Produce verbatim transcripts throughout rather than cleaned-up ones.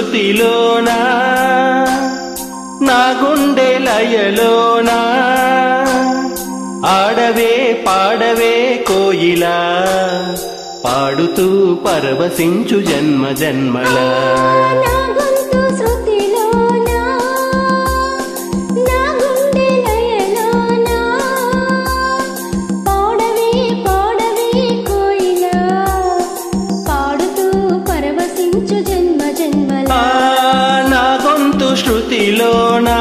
శృతిలోనా నా గుండె లయలోనా ఆడవే పాడవే కోయిలా పాడుతూ పరవశించు జన్మ జన్మలా శృతిలోనా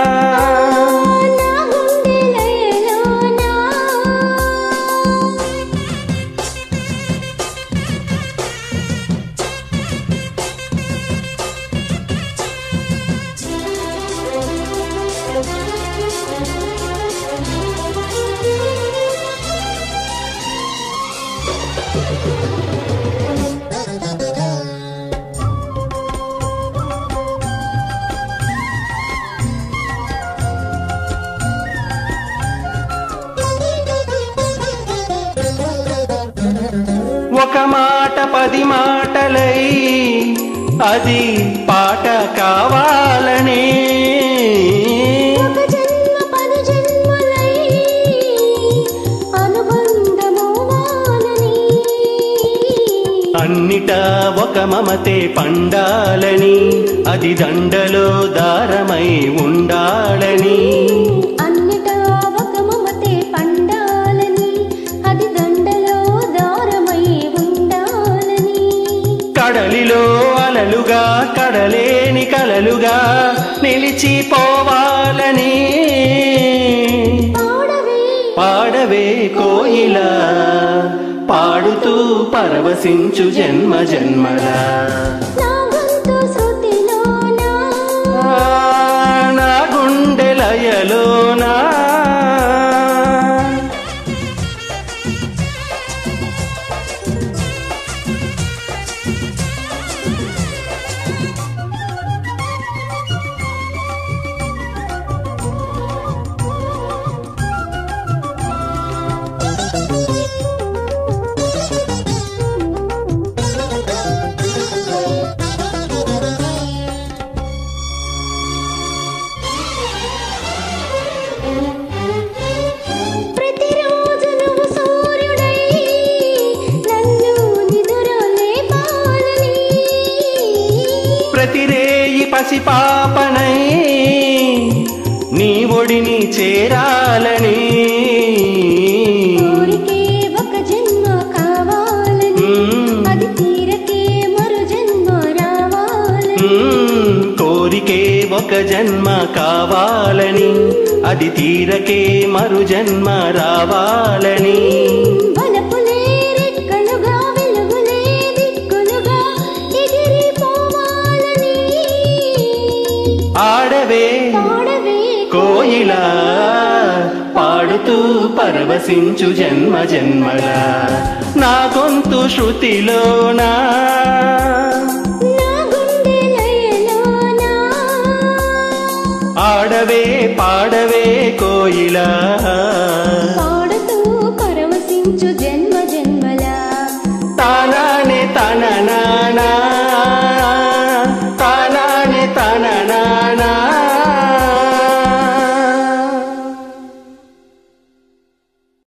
ఒక మాట పది మాటలై అది పాట కావాలని అన్నిటా ఒక మమతే పండాలని అది దండలో దారమై ఉండాలని కడలిలో అలలుగా కడలేని కలలుగా నిలిచిపోవాలని పాడవే కోయిలా పాడుతూ పరవశించు జన్మ జన్మలా నా గుండె లయలోనా ప్రతిరేయి పసిపాపనై నీ ఒడిని చేరాలని కోరికే ఒక జన్మ కావాలని అది తీరకే మరు జన్మ రావాలని కోరికే ఒక జన్మ కావాలని అది తీరకే మరు జన్మ రావాలని ఆడవే కోయిలా పాడుతూ పరవశించు జన్మ జన్మలా నా గొంతు శృతిలోనా ఆడవే పాడవే కోయిలా పాడుతూ పరవశించు జన్మ జన్మలా తానానే తననా